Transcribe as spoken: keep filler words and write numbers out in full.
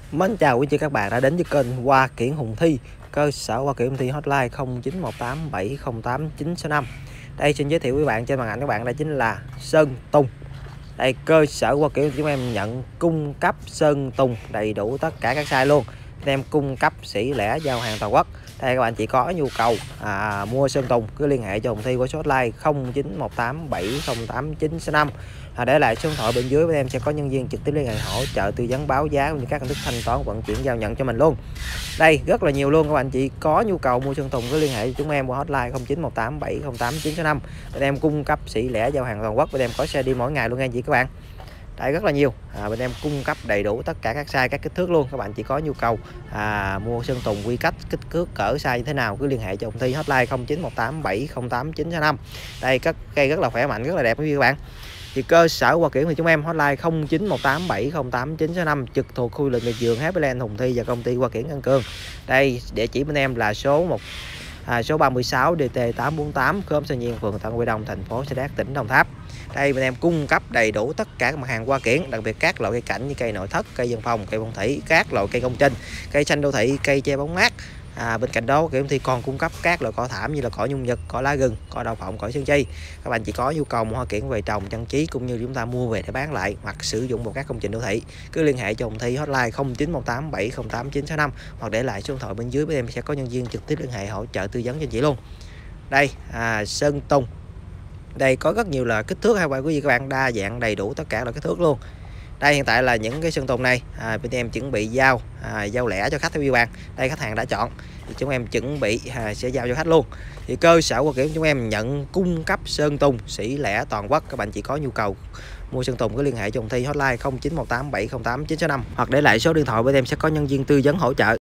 Mến chào quý chị các bạn đã đến với kênh Hoa Kiển Hùng Thi, cơ sở Hoa Kiển Hùng Thi, hotline không chín một tám bảy không tám chín sáu năm. Đây xin giới thiệu với bạn, trên màn ảnh các bạn, đây chính là sơn tùng. Đây, cơ sở Hoa Kiển chúng em nhận cung cấp sơn tùng đầy đủ tất cả các size luôn. Anh em cung cấp sỉ lẻ giao hàng toàn quốc. Đây, các bạn chỉ có nhu cầu à, mua sơn tùng cứ liên hệ cho Hùng Thi qua số hotline không chín một tám bảy không tám chín sáu năm. À, để lại số điện thoại bên dưới, bên em sẽ có nhân viên trực tiếp liên hệ hỗ trợ tư vấn báo giá cũng như các hình thức thanh toán vận chuyển giao nhận cho mình luôn. Đây rất là nhiều luôn, các bạn chỉ có nhu cầu mua sơn tùng cứ liên hệ với chúng em qua hotline không chín một tám bảy không tám chín sáu năm. Bên em cung cấp sỉ lẻ giao hàng toàn quốc, bên em có xe đi mỗi ngày luôn nha chị các bạn. Đây rất là nhiều, à, bên em cung cấp đầy đủ tất cả các size các kích thước luôn. Các bạn chỉ có nhu cầu à, mua sơn tùng quy cách kích thước cỡ size như thế nào cứ liên hệ cho Hùng Thi, hotline không chín một tám bảy không tám chín sáu năm. Đây các cây rất là khỏe mạnh, rất là đẹp quý vị các bạn. Thì cơ sở Hoa Kiển thì chúng em hotline không chín một tám bảy không tám chín sáu năm, trực thuộc khu du lịch vườn Happyland Hùng Thi và công ty Hoa Kiển An Cương. Đây địa chỉ bên em là số một à, số ba mươi sáu D T tám bốn tám, khóm Sơn Nhiên, phường Tân Quy Đông, thành phố Sa Đéc, tỉnh Đồng Tháp. Đây bên em cung cấp đầy đủ tất cả các mặt hàng hoa kiển, đặc biệt các loại cây cảnh như cây nội thất, cây dân phong, cây phong thủy, các loại cây công trình, cây xanh đô thị, cây che bóng mát. À, bên cạnh đó Kiển thì còn cung cấp các loại cỏ thảm như là cỏ nhung nhật, cỏ lá gừng, cỏ đậu phộng, cỏ sơn chi. Các bạn chỉ có nhu cầu mua hoa kiển về trồng trang trí cũng như chúng ta mua về để bán lại hoặc sử dụng vào các công trình đô thị cứ liên hệ cho Hùng Thi, hotline không chín một tám bảy không tám chín sáu năm hoặc để lại số điện thoại bên dưới, bên em sẽ có nhân viên trực tiếp liên hệ hỗ trợ tư vấn cho anh chị luôn. Đây à, sơn tùng. Đây có rất nhiều là kích thước hai quý vị các bạn, đa dạng đầy đủ tất cả là kích thước luôn. Đây hiện tại là những cái sơn tùng này à, bên em chuẩn bị giao à, giao lẻ cho khách quý vị bạn. Đây khách hàng đã chọn thì chúng em chuẩn bị à, sẽ giao cho khách luôn. Thì cơ sở Hoa Kiển chúng em nhận cung cấp sơn tùng sỉ lẻ toàn quốc. Các bạn chỉ có nhu cầu mua sơn tùng cứ liên hệ cho Hùng Thi, hotline không chín một tám bảy không tám chín sáu năm hoặc để lại số điện thoại, bên em sẽ có nhân viên tư vấn hỗ trợ.